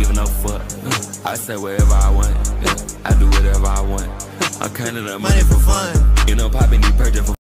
give no fuck. I say whatever I want. I do whatever I want. I'm counting up money for fun. You know, popping these purchase for